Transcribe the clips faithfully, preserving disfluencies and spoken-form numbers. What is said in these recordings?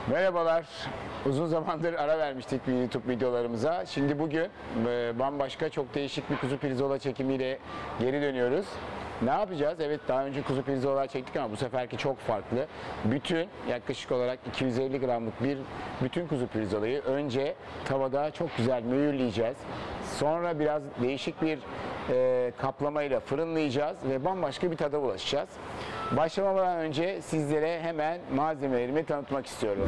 Merhabalar. Uzun zamandır ara vermiştik bir YouTube videolarımıza. Şimdi bugün e, bambaşka çok değişik bir kuzu pirzola çekimiyle geri dönüyoruz. Ne yapacağız? Evet, daha önce kuzu pirzola çektik ama bu seferki çok farklı. Bütün yaklaşık olarak iki yüz elli gramlık bir bütün kuzu pirzolayı önce tavada çok güzel mühürleyeceğiz. Sonra biraz değişik bir e, kaplamayla fırınlayacağız ve bambaşka bir tada ulaşacağız. Başlamadan önce sizlere hemen malzemelerimi tanıtmak istiyorum.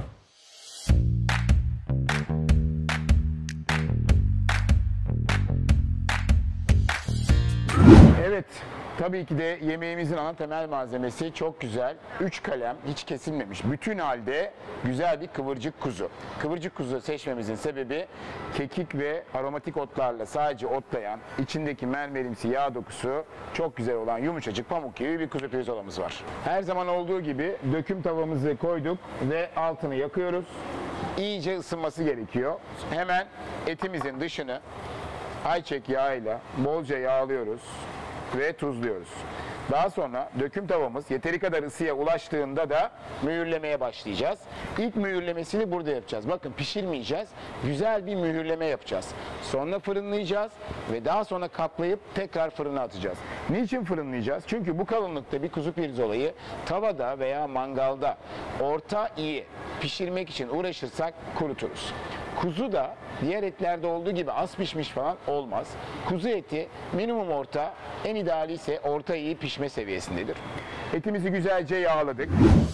Evet, tabii ki de yemeğimizin ana temel malzemesi çok güzel. üç kalem, hiç kesilmemiş, bütün halde güzel bir kıvırcık kuzu. Kıvırcık kuzu seçmemizin sebebi kekik ve aromatik otlarla sadece otlayan, içindeki mermerimsi yağ dokusu çok güzel olan yumuşacık pamuk gibi bir kuzu pirzolamız var. Her zaman olduğu gibi döküm tavamızı koyduk ve altını yakıyoruz. İyice ısınması gerekiyor. Hemen etimizin dışını ayçiçek yağıyla bolca yağlıyoruz ve tuzluyoruz. Daha sonra döküm tavamız yeteri kadar ısıya ulaştığında da mühürlemeye başlayacağız. İlk mühürlemesini burada yapacağız. Bakın, pişirmeyeceğiz. Güzel bir mühürleme yapacağız. Sonra fırınlayacağız ve daha sonra katlayıp tekrar fırına atacağız. Niçin fırınlayacağız? Çünkü bu kalınlıkta bir kuzu pirzolayı tavada veya mangalda orta iyi pişirmek için uğraşırsak kuruturuz. Kuzu da diğer etlerde olduğu gibi az pişmiş falan olmaz. Kuzu eti minimum orta, en ideali ise orta iyi pişme seviyesindedir. Etimizi güzelce yağladık.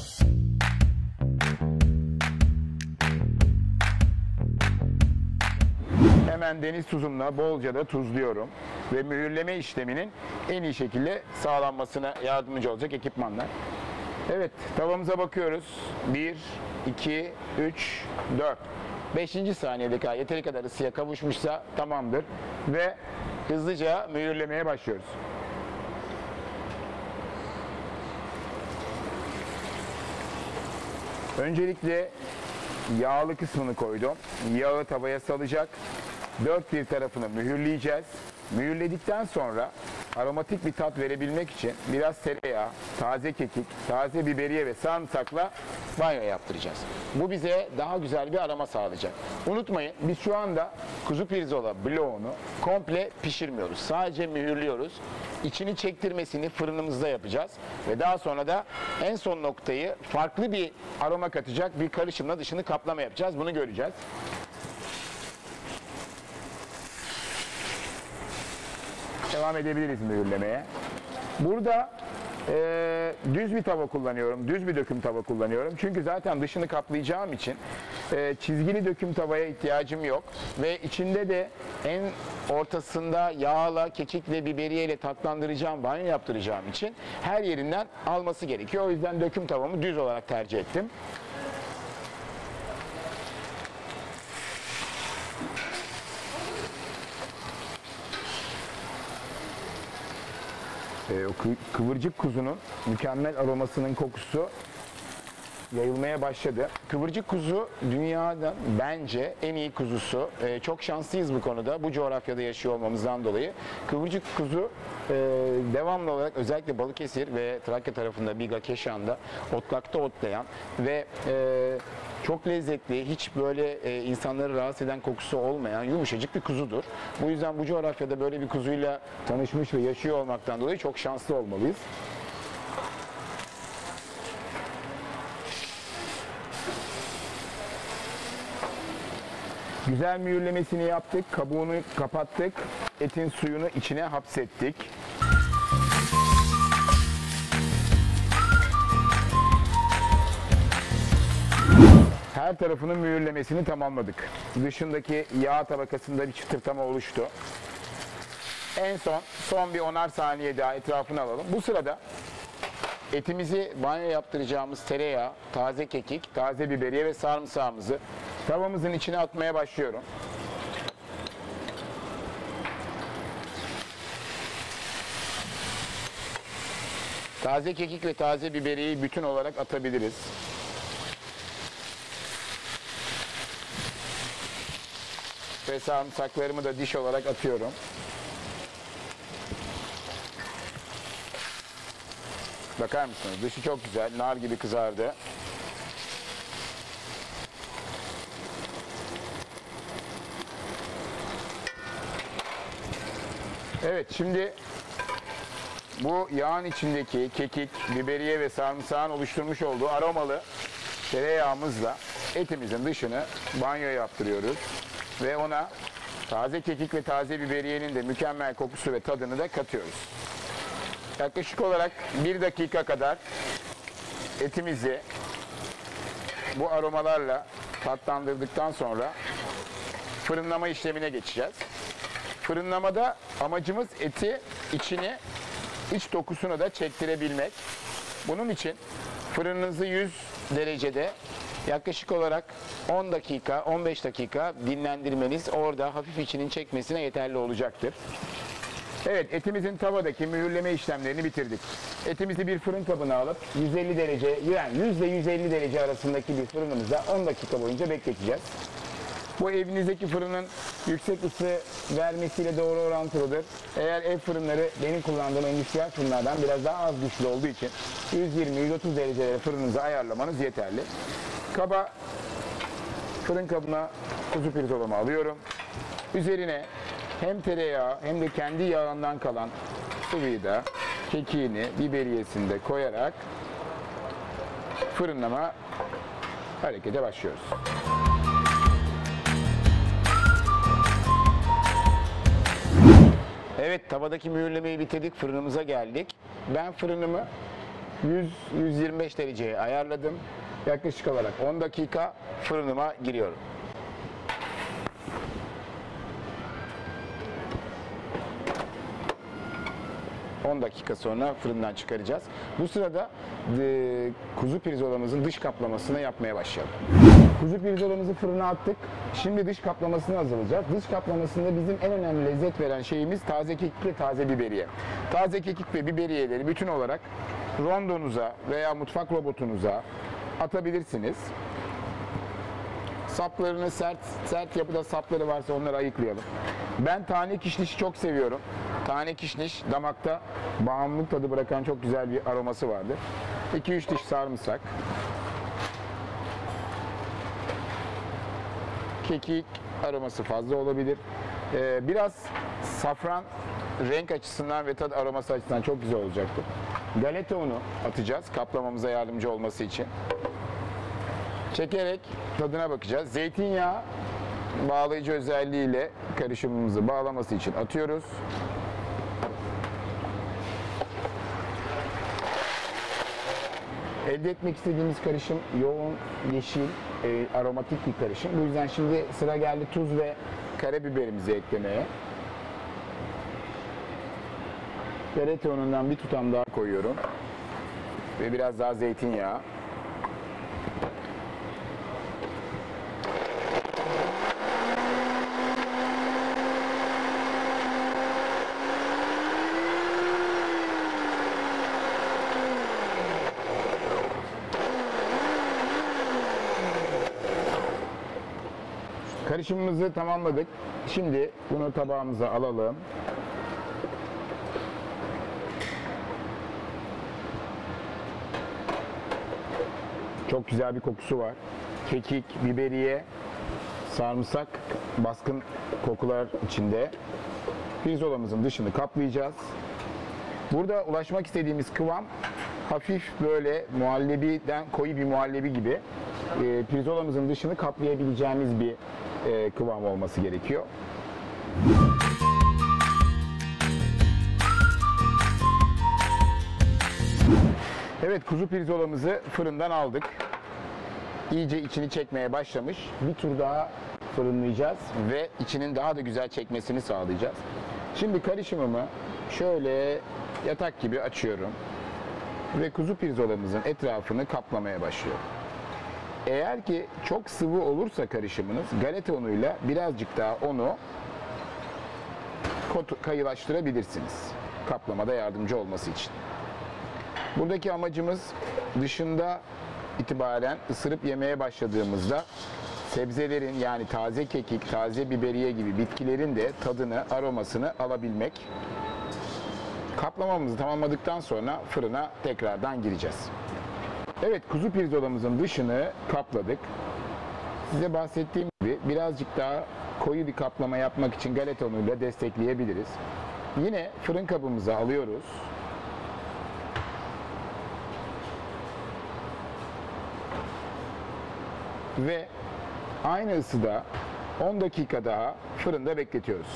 Hemen deniz tuzumla bolca da tuzluyorum ve mühürleme işleminin en iyi şekilde sağlanmasına yardımcı olacak ekipmanlar. Evet, tavamıza bakıyoruz. bir, iki, üç, dört. beşinci saniyede kadar yeteri kadar ısıya kavuşmuşsa tamamdır ve hızlıca mühürlemeye başlıyoruz. Öncelikle yağlı kısmını koydum. Yağı tavaya salacak. Dört bir tarafını mühürleyeceğiz. Mühürledikten sonra aromatik bir tat verebilmek için biraz tereyağı, taze kekik, taze biberiye ve sarımsakla banyo yaptıracağız. Bu bize daha güzel bir aroma sağlayacak. Unutmayın, biz şu anda kuzu pirzola bloğunu komple pişirmiyoruz. Sadece mühürlüyoruz. İçini çektirmesini fırınımızda yapacağız. Ve daha sonra da en son noktayı farklı bir aroma katacak bir karışımla dışını kaplama yapacağız. Bunu göreceğiz. Devam edebiliriz mühürlemeye. Burada e, düz bir tava kullanıyorum. Düz bir döküm tava kullanıyorum. Çünkü zaten dışını kaplayacağım için e, çizgili döküm tavaya ihtiyacım yok. Ve içinde de en ortasında yağla, kekik ve biberiye ile tatlandıracağım, banyo yaptıracağım için her yerinden alması gerekiyor. O yüzden döküm tavamı düz olarak tercih ettim. Ee, o kıvırcık kuzunun mükemmel aromasının kokusu yayılmaya başladı. Kıvırcık kuzu dünyanın bence en iyi kuzusu. Ee, çok şanslıyız bu konuda. Bu coğrafyada yaşıyor olmamızdan dolayı. Kıvırcık kuzu e, devamlı olarak özellikle Balıkesir ve Trakya tarafında Biga, Keşan'da otlakta otlayan ve e, çok lezzetli, hiç böyle e, insanları rahatsız eden kokusu olmayan yumuşacık bir kuzudur. Bu yüzden bu coğrafyada böyle bir kuzuyla tanışmış ve yaşıyor olmaktan dolayı çok şanslı olmalıyız. Güzel mühürlemesini yaptık, kabuğunu kapattık, etin suyunu içine hapsettik. Her tarafının mühürlemesini tamamladık. Dışındaki yağ tabakasında bir çıtırtama oluştu. En son, son bir onar saniye daha etrafını alalım. Bu sırada etimizi banyo yaptıracağımız tereyağı, taze kekik, taze biberiye ve sarımsağımızı tavamızın içine atmaya başlıyorum. Taze kekik ve taze biberiyeyi bütün olarak atabiliriz. Ve sarımsaklarımı da diş olarak atıyorum. Bakar mısınız? Dışı çok güzel, nar gibi kızardı. Evet, şimdi bu yağın içindeki kekik, biberiye ve sarımsağın oluşturmuş olduğu aromalı tereyağımızla etimizin dışını banyo yaptırıyoruz. Ve ona taze kekik ve taze biberiyenin de mükemmel kokusu ve tadını da katıyoruz. Yaklaşık olarak bir dakika kadar etimizi bu aromalarla tatlandırdıktan sonra fırınlama işlemine geçeceğiz. Fırınlamada amacımız eti içini, iç dokusunu da çektirebilmek. Bunun için fırınınızı yüz derecede yaklaşık olarak on dakika, on beş dakika dinlendirmeniz orada hafif içinin çekmesine yeterli olacaktır. Evet, etimizin tavadaki mühürleme işlemlerini bitirdik. Etimizi bir fırın kabına alıp yüz elli derece, yani yüz ile yüz elli derece arasındaki bir fırınımızda on dakika boyunca bekleteceğiz. Bu evinizdeki fırının yüksek ısı vermesiyle doğru orantılıdır. Eğer ev fırınları benim kullandığım endüstriyel fırınlardan biraz daha az güçlü olduğu için yüz yirmi yüz otuz derecelere fırınınızı ayarlamanız yeterli. Kaba, fırın kabına kuzu pirzolamı alıyorum. Üzerine hem tereyağı hem de kendi yağından kalan sıvıyı da kekiğini, biberiyesini de koyarak fırınlama harekete başlıyoruz. Evet, tavadaki mühürlemeyi bitirdik, fırınımıza geldik. Ben fırınımı yüz yüz yirmi beş dereceye ayarladım. Yaklaşık olarak on dakika fırınıma giriyorum. on dakika sonra fırından çıkaracağız. Bu sırada e, kuzu pirzolamızın dış kaplamasını yapmaya başlayalım. Kuzu pirzolamızı fırına attık. Şimdi dış kaplamasını hazırlayacağız. Dış kaplamasında bizim en önemli lezzet veren şeyimiz taze kekik ve taze biberiye. Taze kekik ve biberiyeleri bütün olarak rondonuza veya mutfak robotunuza atabilirsiniz. Saplarını sert, sert yapıda sapları varsa onları ayıklayalım. Ben tane kişnişi çok seviyorum. Tane kişniş damakta bağımlılık tadı bırakan çok güzel bir aroması vardır. iki üç diş sarımsak. Kekik aroması fazla olabilir. Ee, biraz safran renk açısından ve tad aroması açısından çok güzel olacaktır. Galeta unu atacağız kaplamamıza yardımcı olması için. Çekerek tadına bakacağız. Zeytinyağı bağlayıcı özelliğiyle karışımımızı bağlaması için atıyoruz. Elde etmek istediğimiz karışım yoğun, yeşil, e, aromatik bir karışım. Bu yüzden şimdi sıra geldi tuz ve karabiberimizi eklemeye. Galeta unundan bir tutam daha koyuyorum. Ve biraz daha zeytinyağı. Karışımımızı tamamladık. Şimdi bunu tabağımıza alalım. Çok güzel bir kokusu var. Kekik, biberiye, sarımsak, baskın kokular içinde. Pirzolamızın dışını kaplayacağız. Burada ulaşmak istediğimiz kıvam hafif böyle muhallebiden koyu bir muhallebi gibi. E, pirzolamızın dışını kaplayabileceğimiz bir e, kıvam olması gerekiyor. Evet, kuzu pirzolamızı fırından aldık. İyice içini çekmeye başlamış. Bir tur daha fırınlayacağız ve içinin daha da güzel çekmesini sağlayacağız. Şimdi karışımımı şöyle yatak gibi açıyorum ve kuzu pirzolamızın etrafını kaplamaya başlıyorum. Eğer ki çok sıvı olursa karışımınız, galeta unuyla birazcık daha onu kayılaştırabilirsiniz. Kaplamada yardımcı olması için. Buradaki amacımız dışında itibaren ısırıp yemeye başladığımızda sebzelerin, yani taze kekik, taze biberiye gibi bitkilerin de tadını, aromasını alabilmek. Kaplamamızı tamamladıktan sonra fırına tekrardan gireceğiz. Evet, kuzu pirzolamızın dışını kapladık. Size bahsettiğim gibi birazcık daha koyu bir kaplama yapmak için galeta unuyla destekleyebiliriz. Yine fırın kabımıza alıyoruz. Ve aynı ısıda on dakika daha fırında bekletiyoruz.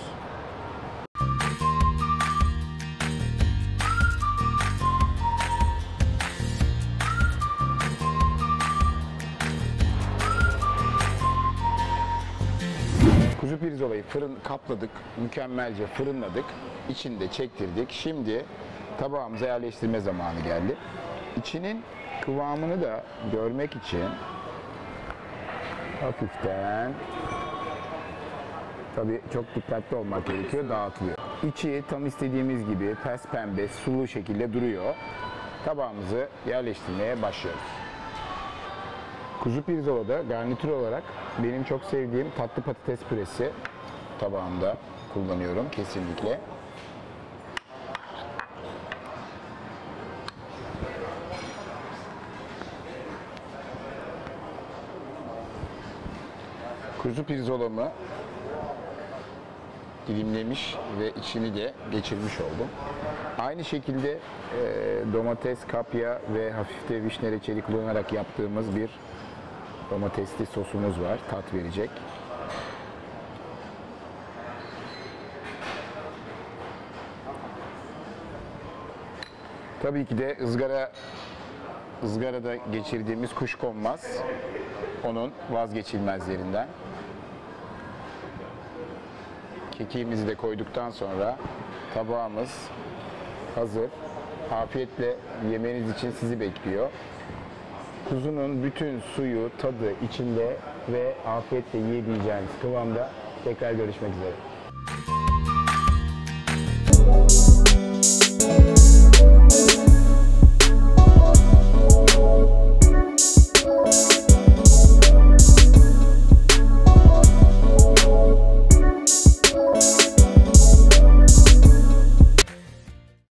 Kuzu pirzolayı fırın kapladık, mükemmelce fırınladık, içinde çektirdik. Şimdi tabağımıza yerleştirme zamanı geldi. İçinin kıvamını da görmek için hafiften, tabii çok dikkatli olmak gerekiyor, dağıtılıyor. İçi tam istediğimiz gibi pes pembe, sulu şekilde duruyor. Tabağımızı yerleştirmeye başlıyoruz. Kuzu pirzolada garnitür olarak benim çok sevdiğim tatlı patates püresi tabağımda kullanıyorum kesinlikle. Kuzu pirzolamı dilimlemiş ve içini de geçirmiş oldum. Aynı şekilde e, domates, kapya ve hafif de vişne reçeli kullanarak yaptığımız bir domatesli sosumuz var. Tat verecek. Tabii ki de ızgara ızgarada geçirdiğimiz kuşkonmaz onun vazgeçilmezlerinden. Kekiğimizi de koyduktan sonra tabağımız hazır. Afiyetle yemeniz için sizi bekliyor. Kuzunun bütün suyu, tadı içinde ve afiyetle yiyebileceğiniz kıvamda. Tekrar görüşmek üzere.